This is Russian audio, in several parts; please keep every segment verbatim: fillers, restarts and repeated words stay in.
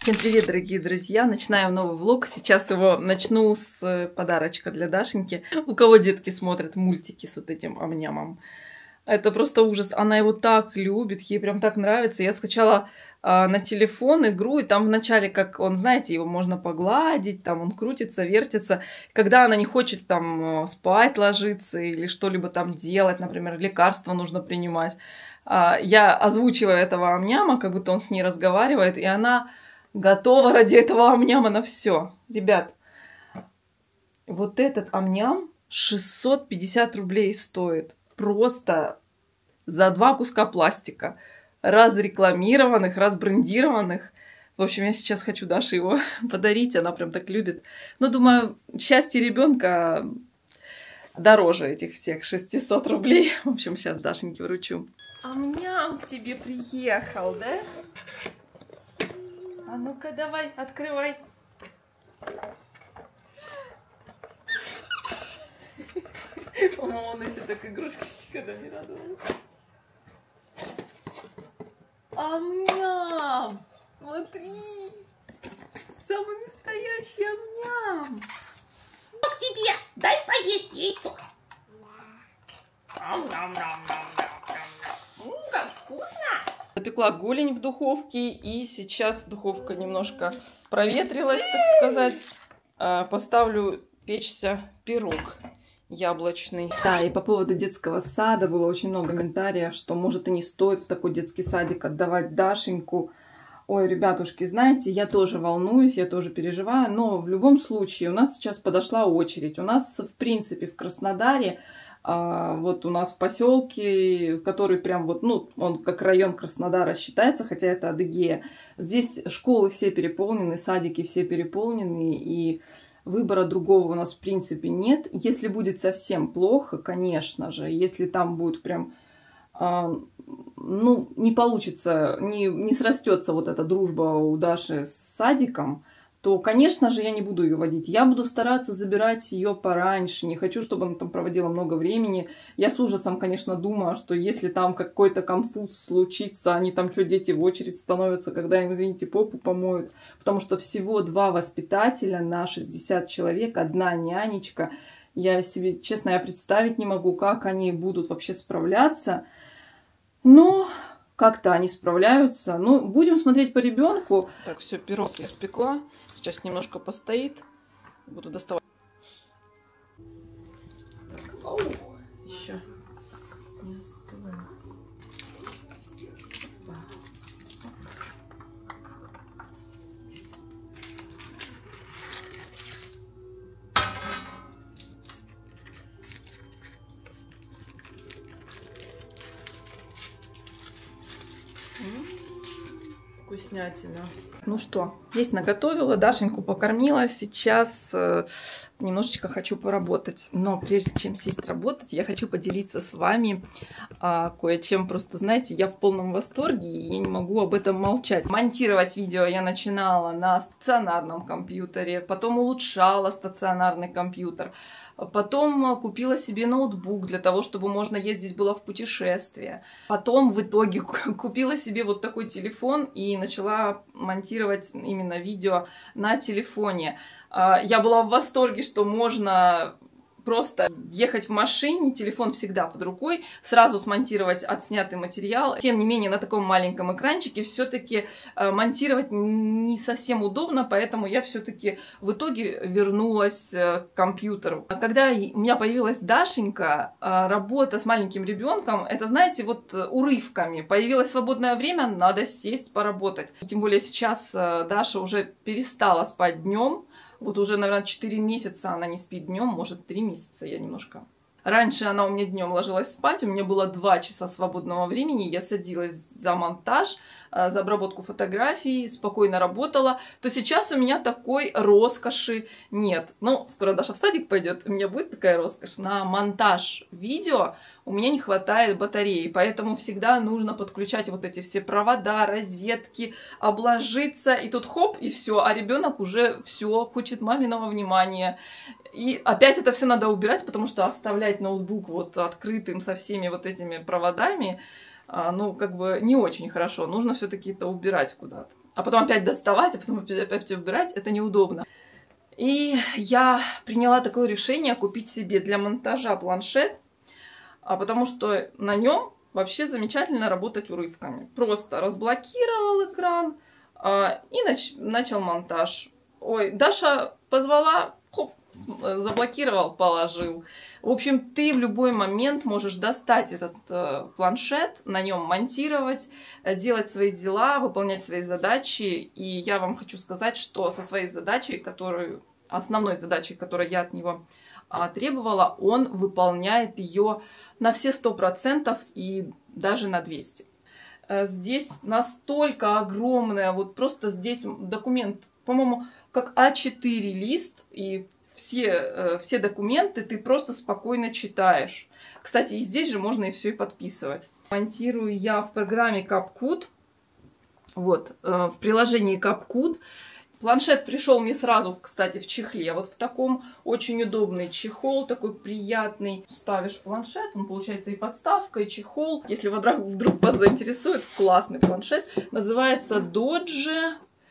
Всем привет, дорогие друзья! Начинаем новый влог. Сейчас его начну с подарочка для Дашеньки. У кого детки смотрят мультики с вот этим ам-нямом. Это просто ужас. Она его так любит, ей прям так нравится. Я скачала а, на телефон игру, и там вначале, как он, знаете, его можно погладить, там он крутится, вертится. Когда она не хочет там спать ложиться или что-либо там делать, например, лекарства нужно принимать, а, я озвучиваю этого ам-няма, как будто он с ней разговаривает, и она готова ради этого ам-няма на все. Ребят, вот этот ам-ням шестьсот пятьдесят рублей стоит. Просто за два куска пластика. Разрекламированных, разбрендированных. В общем, я сейчас хочу Даше его подарить. Она прям так любит. Но думаю, счастье ребенка дороже этих всех шестисот рублей. В общем, сейчас Дашеньке вручу. Ам-ням к тебе приехал, да? А ну-ка, давай, открывай. По-моему, он еще так игрушки никогда не радовался. Ам-ням! Смотри! Самый настоящий ам-ням! К тебе! Дай поесть яйцо! М, как вкусно! Запекла голень в духовке, и сейчас духовка немножко проветрилась, так сказать. Поставлю печься пирог яблочный. Да, и по поводу детского сада было очень много комментариев, что может и не стоит в такой детский садик отдавать Дашеньку. Ой, ребятушки, знаете, я тоже волнуюсь, я тоже переживаю, но в любом случае у нас сейчас подошла очередь. У нас, в принципе, в Краснодаре, вот у нас в поселке, который прям вот, ну, он как район Краснодара считается, хотя это Адыгея. Здесь школы все переполнены, садики все переполнены, и выбора другого у нас в принципе нет. Если будет совсем плохо, конечно же, если там будет прям, ну, не получится, не, не срастется вот эта дружба у Даши с садиком, то, конечно же, я не буду ее водить. Я буду стараться забирать ее пораньше. Не хочу, чтобы она там проводила много времени. Я с ужасом, конечно, думаю, что если там какой-то конфуз случится, они там что, дети в очередь становятся, когда им, извините, попу помоют. Потому что всего два воспитателя на шестьдесят человек, одна нянечка. Я себе, честно, я представить не могу, как они будут вообще справляться. Но как-то они справляются. Ну, будем смотреть по ребенку. Так, все, пирог я спекла. Сейчас немножко постоит. Буду доставать. Так, оу, еще не остывает. Вкуснятина. Ну что, есть наготовила, Дашеньку покормила. Сейчас э, немножечко хочу поработать. Но прежде чем сесть работать, я хочу поделиться с вами э, кое-чем. Просто, знаете, я в полном восторге, и я не могу об этом молчать. Монтировать видео я начинала на стационарном компьютере, потом улучшала стационарный компьютер. Потом купила себе ноутбук для того, чтобы можно ездить было в путешествие. Потом в итоге купила себе вот такой телефон и начала монтировать именно видео на телефоне. Я была в восторге, что можно просто ехать в машине, телефон всегда под рукой, сразу смонтировать отснятый материал. Тем не менее, на таком маленьком экранчике все-таки э, монтировать не совсем удобно, поэтому я все-таки в итоге вернулась э, к компьютеру. Когда у меня появилась Дашенька, э, работа с маленьким ребенком, это, знаете, вот урывками. Появилось свободное время, надо сесть поработать. Тем более сейчас э, Даша уже перестала спать днем. Вот уже, наверное, четыре месяца она не спит днем, может, три месяца я немножко. Раньше она у меня днем ложилась спать, у меня было два часа свободного времени, я садилась за монтаж, за обработку фотографий, спокойно работала. То сейчас у меня такой роскоши нет. Ну, скоро Даша в садик пойдет, у меня будет такая роскошь. На монтаж видео у меня не хватает батареи, поэтому всегда нужно подключать вот эти все провода, розетки, обложиться, и тут хоп, и все, а ребенок уже все хочет маминого внимания. И опять это все надо убирать, потому что оставлять ноутбук вот открытым со всеми вот этими проводами а, ну, как бы не очень хорошо. Нужно все-таки это убирать куда-то. А потом опять доставать, а потом опять, опять убирать. Это неудобно. И я приняла такое решение купить себе для монтажа планшет, а потому что на нем вообще замечательно работать урывками. Просто разблокировал экран а, и нач начал монтаж. Ой, Даша позвала, хоп, заблокировал, положил. В общем, ты в любой момент можешь достать этот э, планшет, на нем монтировать, э, делать свои дела, выполнять свои задачи. И я вам хочу сказать, что со своей задачей, которую, основной задачей, которую я от него э, требовала, он выполняет ее на все сто процентов и даже на двести. Э, здесь настолько огромная, вот просто здесь документ, по-моему, как а четыре лист, и все, все документы ты просто спокойно читаешь. Кстати, и здесь же можно и все и подписывать. Монтирую я в программе CapCut. Вот, в приложении CapCut. Планшет пришел мне сразу, кстати, в чехле. Вот в таком очень удобный чехол, такой приятный. Ставишь планшет, он получается и подставка, и чехол. Если вдруг, вдруг вас заинтересует, классный планшет. Называется Doge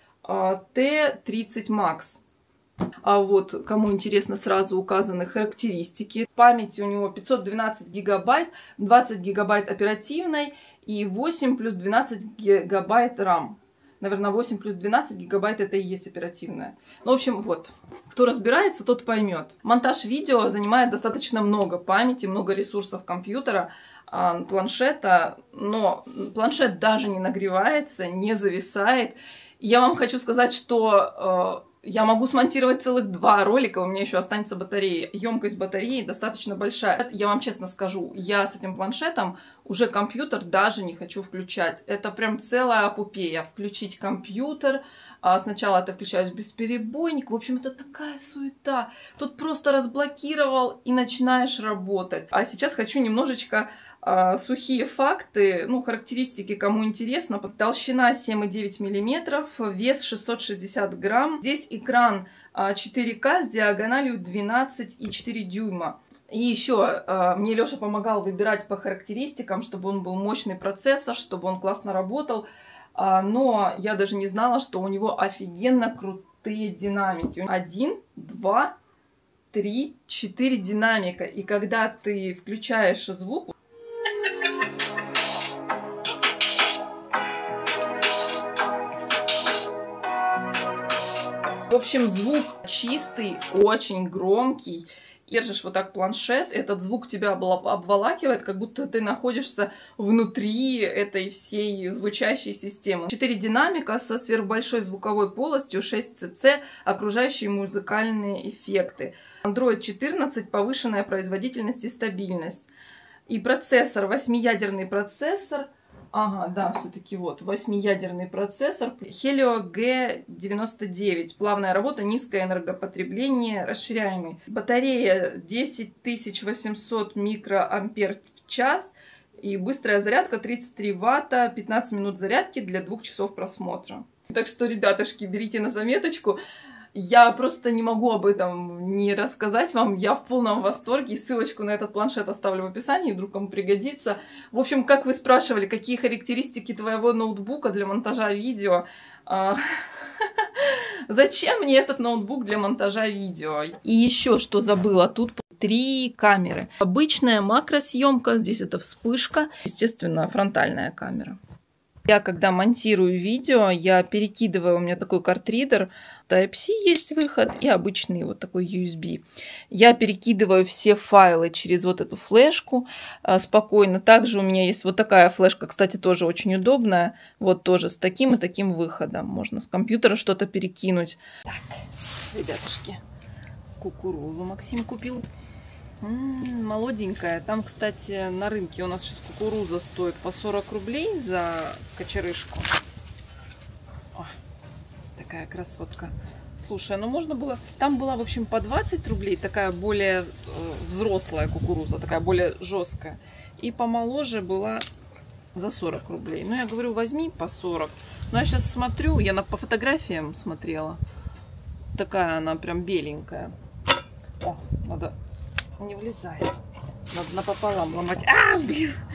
ти тридцать макс. А вот, кому интересно, сразу указаны характеристики. Памяти у него пятьсот двенадцать гигабайт, двадцать гигабайт оперативной и восемь плюс двенадцать гигабайт рам. Наверное, восемь плюс двенадцать гигабайт это и есть оперативная. Ну, в общем, вот. Кто разбирается, тот поймет. Монтаж видео занимает достаточно много памяти, много ресурсов компьютера, планшета. Но планшет даже не нагревается, не зависает. Я вам хочу сказать, что э, я могу смонтировать целых два ролика, у меня еще останется батарея. Емкость батареи достаточно большая. Я вам честно скажу, я с этим планшетом уже компьютер даже не хочу включать. Это прям целая эпопея. Включить компьютер, а сначала ты включаешь бесперебойник. В общем, это такая суета. Тут просто разблокировал и начинаешь работать. А сейчас хочу немножечко... сухие факты, ну, характеристики, кому интересно. Толщина семь и девять миллиметров, вес шестьсот шестьдесят грамм. Здесь экран четыре ка с диагональю двенадцать и четыре дюйма. И еще мне Леша помогал выбирать по характеристикам, чтобы он был мощный процессор, чтобы он классно работал. Но я даже не знала, что у него офигенно крутые динамики. Один, два, три, четыре динамика. И когда ты включаешь звук, в общем, звук чистый, очень громкий. Держишь вот так планшет, этот звук тебя обволакивает, как будто ты находишься внутри этой всей звучащей системы. четыре динамика со сверхбольшой звуковой полостью, шесть цэ цэ, окружающие музыкальные эффекты. андроид четырнадцать, повышенная производительность и стабильность. И процессор, восьмиядерный процессор. Ага, да, все-таки вот, восьмиядерный процессор. Helio джи девяносто девять. Плавная работа, низкое энергопотребление, расширяемый. Батарея десять тысяч восемьсот микроампер в час. И быстрая зарядка тридцать три ватта, пятнадцать минут зарядки для двух часов просмотра. Так что, ребятушки, берите на заметочку. Я просто не могу об этом не рассказать вам. Я в полном восторге. Ссылочку на этот планшет оставлю в описании, вдруг кому пригодится. В общем, как вы спрашивали, какие характеристики твоего ноутбука для монтажа видео? Зачем мне этот ноутбук для монтажа видео? И еще что забыла, тут три камеры. Обычная макросъемка, здесь это вспышка, естественно, фронтальная камера. Я, когда монтирую видео, я перекидываю, у меня такой картридер, тайп си есть выход и обычный вот такой ю эс би. Я перекидываю все файлы через вот эту флешку а, спокойно. Также у меня есть вот такая флешка, кстати, тоже очень удобная. Вот тоже с таким и таким выходом. Можно с компьютера что-то перекинуть. Так, ребятушки, кукурузу Максим купил. М-м, молоденькая. Там, кстати, на рынке у нас сейчас кукуруза стоит по сорок рублей за кочерышку. О, такая красотка. Слушай, ну можно было... Там была, в общем, по двадцать рублей, такая более э, взрослая кукуруза, такая более жесткая. И помоложе была за сорок рублей. Ну, я говорю, возьми по сорок. Но я сейчас смотрю, я на, по фотографиям смотрела. Такая она прям беленькая. О, надо... Не влезает. Надо напополам ломать. А, блин!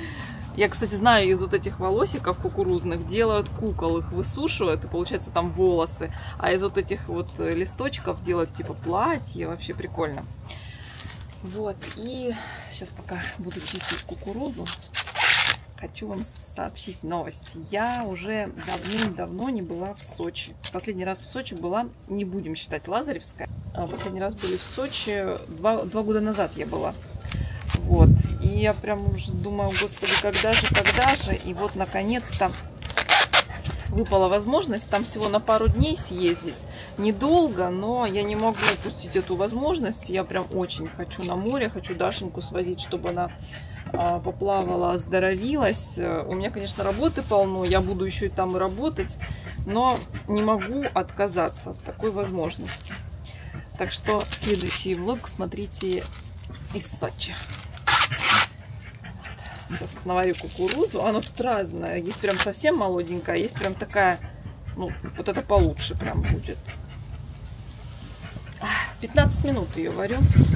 Я, кстати, знаю, из вот этих волосиков кукурузных делают кукол, их высушивают, и получается там волосы. А из вот этих вот листочков делают типа платье, вообще прикольно. Вот, и сейчас пока буду чистить кукурузу, хочу вам сообщить новость. Я уже давным-давно не была в Сочи. Последний раз в Сочи была, не будем считать Лазаревская. Последний раз были в Сочи, два, два года назад я была. Вот, и я прям уже думаю, господи, когда же, когда же, и вот наконец-то выпала возможность там всего на пару дней съездить. Недолго, но я не могу упустить эту возможность. Я прям очень хочу на море, хочу Дашеньку свозить, чтобы она а, поплавала, оздоровилась. У меня, конечно, работы полно, я буду еще и там и работать, но не могу отказаться от такой возможности. Так что следующий влог смотрите из Сочи. Сейчас наварю кукурузу. Она тут разная. Есть прям совсем молоденькая, есть прям такая, ну, вот это получше прям будет. пятнадцать минут ее варю.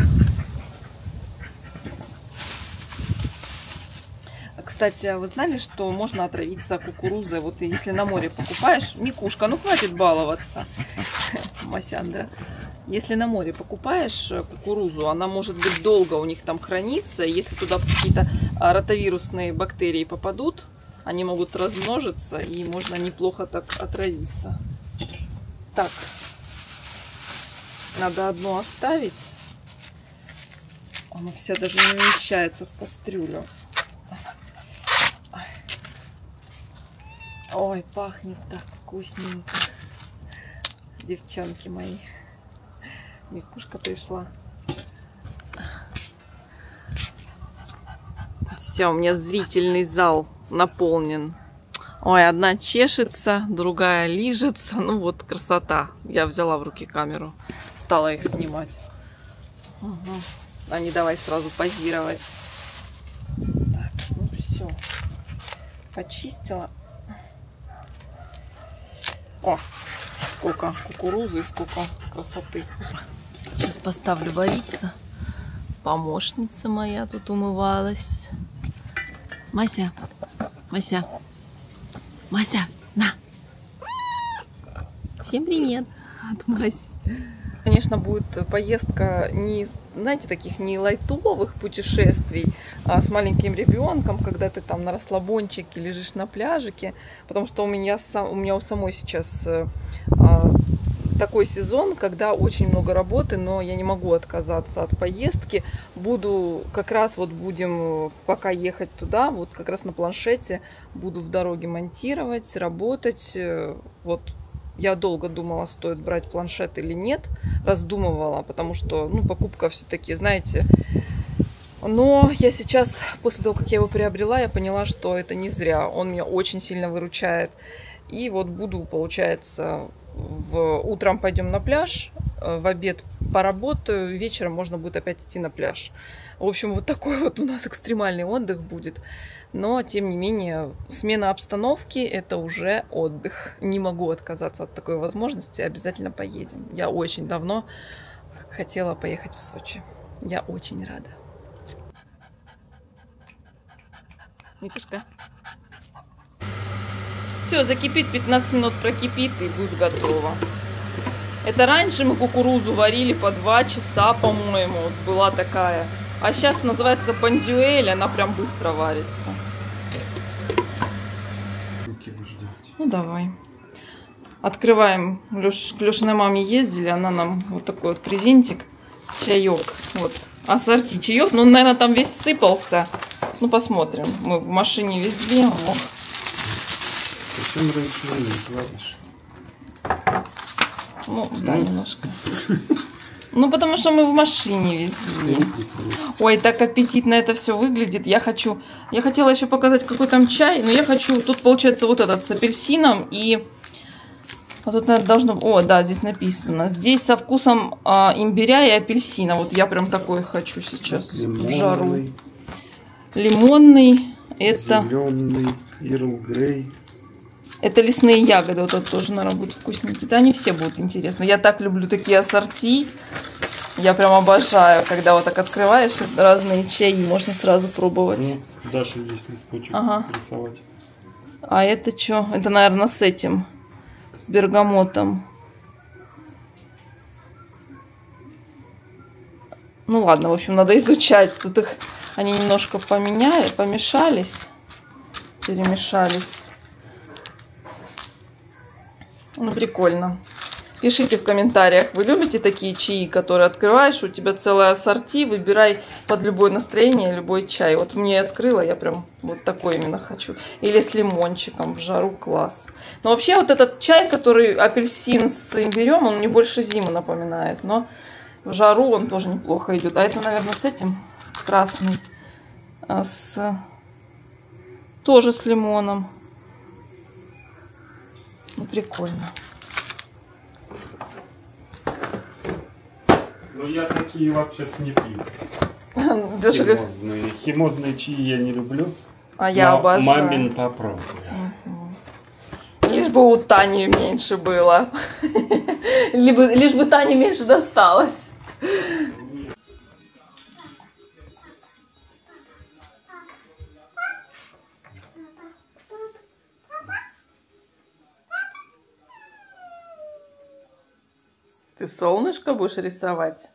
Кстати, вы знали, что можно отравиться кукурузой? Вот если на море покупаешь, Микушка, ну хватит баловаться, Масяндра. Если на море покупаешь кукурузу, она может быть долго у них там хранится. Если туда какие-то ротавирусные бактерии попадут, они могут размножиться, и можно неплохо так отравиться. Так, надо одну оставить. Она вся даже не умещается в кастрюлю. Ой, пахнет так вкусненько. Девчонки мои. Микушка пришла. Все, у меня зрительный зал наполнен. Ой, одна чешется, другая лижется. Ну вот, красота. Я взяла в руки камеру, стала их снимать. Угу. А не давай сразу позировать. Так, ну все. Почистила. О, сколько кукурузы и сколько красоты. Сейчас поставлю вариться. Помощница моя тут умывалась. Мася, Мася, Мася, на. Всем привет от Маси. Конечно, будет поездка не, знаете, таких не лайтовых путешествий, а с маленьким ребенком, когда ты там на расслабончике лежишь на пляжике, потому что у меня, у меня у самой сейчас а, такой сезон, когда очень много работы, но я не могу отказаться от поездки. Буду, как раз вот будем пока ехать туда, вот как раз на планшете буду в дороге монтировать, работать, вот. Я долго думала, стоит брать планшет или нет. Раздумывала, потому что, ну, покупка все-таки, знаете. Но я сейчас, после того, как я его приобрела, я поняла, что это не зря. Он меня очень сильно выручает. И вот буду, получается, в... утром пойдем на пляж, в обед поработаю, вечером можно будет опять идти на пляж. В общем, вот такой вот у нас экстремальный отдых будет. Но, тем не менее, смена обстановки – это уже отдых. Не могу отказаться от такой возможности. Обязательно поедем. Я очень давно хотела поехать в Сочи. Я очень рада. Микушка. Все, закипит, пятнадцать минут прокипит и будет готово. Это раньше мы кукурузу варили по два часа, по-моему. Была такая. А сейчас называется бондюэль, она прям быстро варится. Ну давай. Открываем. Леш, к Лешиной маме ездили, она нам вот такой вот презентик. Чаек. Вот. Ассорти чаев. Ну, наверное, там весь сыпался. Ну, посмотрим. Мы в машине везли. Зачем раньше не говоришь? Ну, да, немножко. Ну, потому что мы в машине везли. Ой, так аппетитно это все выглядит. Я хочу... Я хотела еще показать, какой там чай. Но я хочу... Тут, получается, вот этот с апельсином. И... А тут, наверное, должно... О, да, здесь написано. Здесь со вкусом а, имбиря и апельсина. Вот я прям такой хочу сейчас. Лимонный. В жару. Лимонный. Это... Зеленый. Ирл Грей. Это лесные ягоды, вот это тоже, наверное, будут вкусненькие. Да, они все будут интересны. Я так люблю такие ассорти. Я прям обожаю, когда вот так открываешь разные чаи, можно сразу пробовать. Дальше есть листочек Ага. рисовать. А это что? Это, наверное, с этим, с бергамотом. Ну ладно, в общем, надо изучать. Тут их они немножко поменяли, помешались, перемешались. Ну, прикольно. Пишите в комментариях, вы любите такие чаи, которые открываешь, у тебя целая ассорти, выбирай под любое настроение любой чай. Вот мне открыла, я прям вот такой именно хочу. Или с лимончиком, в жару класс. Но вообще вот этот чай, который апельсин с имбирем, он мне больше зиму напоминает, но в жару он тоже неплохо идет. А это, наверное, с этим, с красным, а с... тоже с лимоном. Ну, прикольно. Но я такие вообще-то не пью. Даже как... Химозные. Химозные чаи я не люблю. А я но обожаю. мамин попробую. Угу. Лишь бы у Тани меньше было. Либо, лишь бы Тане меньше досталось. Ты солнышко будешь рисовать?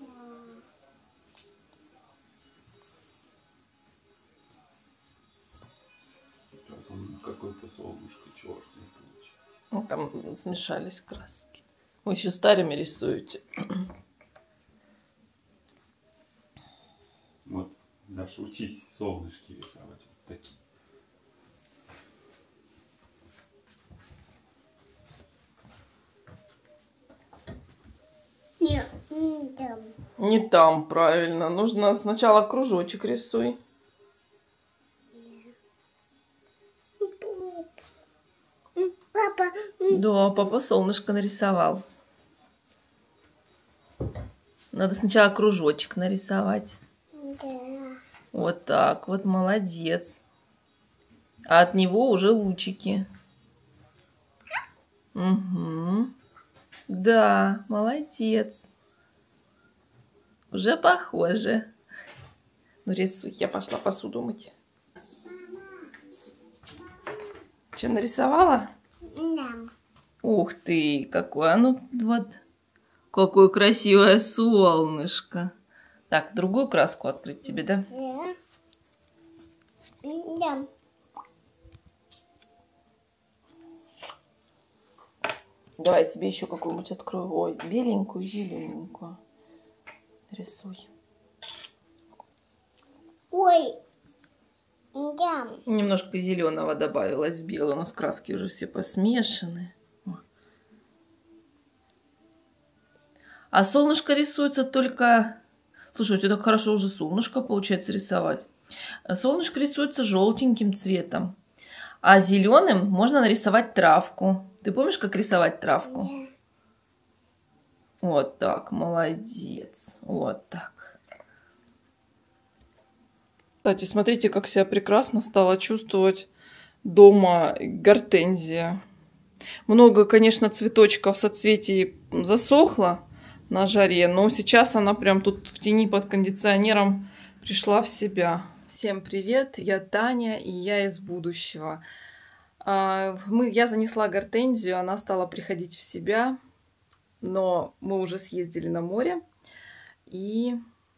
Какое-то солнышко черное получилось. Ну, там смешались краски. Вы еще старыми рисуете. Вот, Даша, учись солнышки рисовать. Вот такие. Нет, не там. Не там, правильно. Нужно сначала кружочек рисуй. Папа. Да, папа солнышко нарисовал. Надо сначала кружочек нарисовать. Да. Вот так вот, молодец. А от него уже лучики. Угу. Да, молодец. Уже похоже. Ну, рисуй, я пошла посуду мыть. Что, нарисовала? Да. Ух ты, какое оно, вот, какое красивое солнышко. Так, другую краску открыть тебе, да? Да. Да. Давай, я тебе еще какую-нибудь открою. Ой, беленькую, зелененькую. Рисуй. Ой. Да. Немножко зеленого добавилось в белый. У нас краски уже все посмешаны. А солнышко рисуется только... Слушай, у тебя так хорошо уже солнышко получается рисовать. Солнышко рисуется желтеньким цветом. А зеленым можно нарисовать травку. Ты помнишь, как рисовать травку? Да. Вот так, молодец. Вот так. Кстати, смотрите, как себя прекрасно стала чувствовать дома гортензия. Много, конечно, цветочков соцветий засохло на жаре, но сейчас она прям тут в тени под кондиционером пришла в себя. Всем привет, я Таня, и я из будущего. Мы, я занесла гортензию, она стала приходить в себя, но мы уже съездили на море, и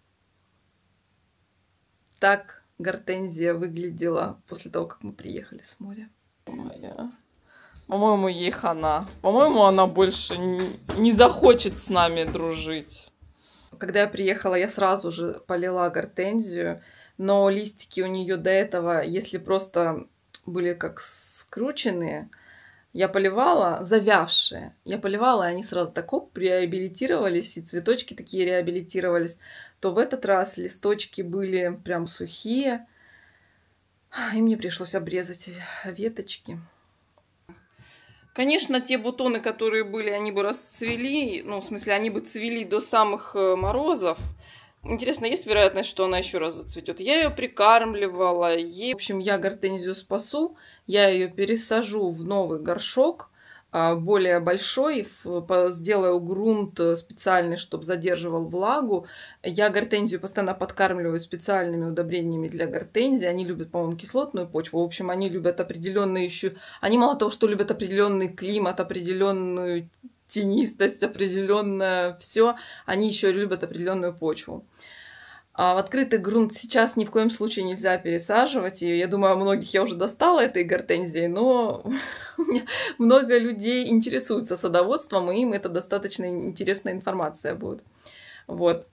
так гортензия выглядела после того, как мы приехали с моря. По-моему, ей хана. По-моему, она больше не, не захочет с нами дружить. Когда я приехала, я сразу же полила гортензию, но листики у нее до этого, если просто были как скрученные, я поливала, завявшие. Я поливала, и они сразу так оп, реабилитировались, и цветочки такие реабилитировались. То в этот раз листочки были прям сухие, и мне пришлось обрезать веточки. Конечно, те бутоны, которые были, они бы расцвели, ну, в смысле, они бы цвели до самых морозов. Интересно, есть вероятность, что она еще раз зацветет? Я ее прикармливала, ей... В общем, я гортензию спасу, я ее пересажу в новый горшок, более большой, сделаю грунт специальный, чтобы задерживал влагу. Я гортензию постоянно подкармливаю специальными удобрениями для гортензии. Они любят, по-моему, кислотную почву. В общем, они любят определенные еще... Они мало того, что любят определенный климат, определенную тенистость, определенное все, они еще любят определенную почву. А в открытый грунт сейчас ни в коем случае нельзя пересаживать. И я думаю, многих я уже достала этой гортензией, но у меня много людей интересуются садоводством, и им это достаточно интересная информация будет. Вот.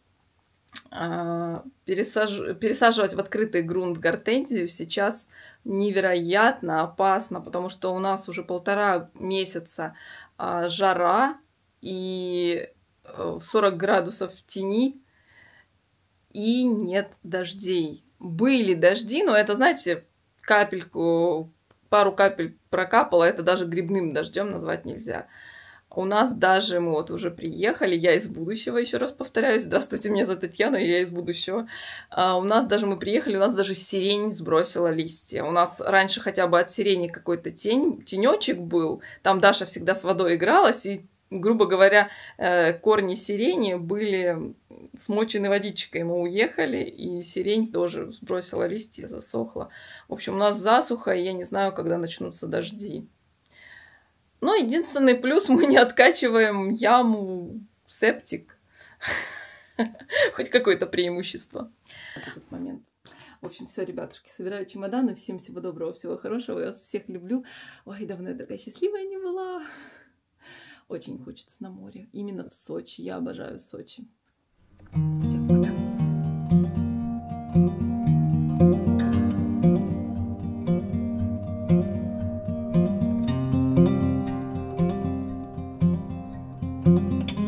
Пересаж... Пересаживать в открытый грунт гортензию сейчас невероятно опасно, потому что у нас уже полтора месяца жара и сорок градусов в тени, и нет дождей. Были дожди, но это, знаете, капельку, пару капель прокапало, это даже грибным дождем назвать нельзя. У нас даже, мы вот уже приехали, я из будущего, еще раз повторяюсь, здравствуйте, меня зовут Татьяна, я из будущего. А у нас даже, мы приехали, у нас даже сирень сбросила листья. У нас раньше хотя бы от сирени какой-то тень, тенечек был, там Даша всегда с водой игралась, и, грубо говоря, корни сирени были смочены водичкой. Мы уехали, и сирень тоже сбросила листья, засохла. В общем, у нас засуха, и я не знаю, когда начнутся дожди. Но единственный плюс, мы не откачиваем яму, септик. Хоть какое-то преимущество. Вот этот момент. В общем, все, ребятушки, собираю чемоданы. Всем всего доброго, всего хорошего. Я вас всех люблю. Ой, давно я такая счастливая не была. Очень хочется на море. Именно в Сочи. Я обожаю Сочи. Всем пока. Thank you.